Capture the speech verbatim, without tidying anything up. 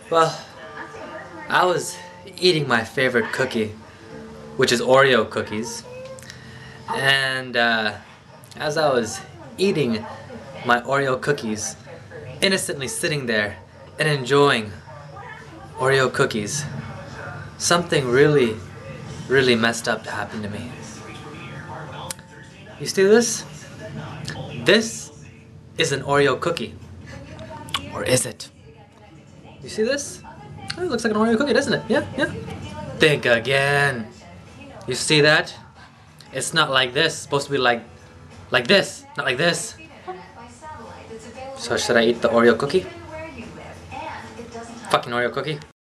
Well, I was eating my favorite cookie, which is Oreo cookies, and uh, as I was eating my Oreo cookies, innocently sitting there and enjoying Oreo cookies, something really, really messed up happened to me. You see this? This is an Oreo cookie. Or is it? You see this? Oh, it looks like an Oreo cookie, doesn't it? Yeah, yeah. Think again. You see that? It's not like this. It's supposed to be like, like this, not like this. So should I eat the Oreo cookie? Fucking Oreo cookie.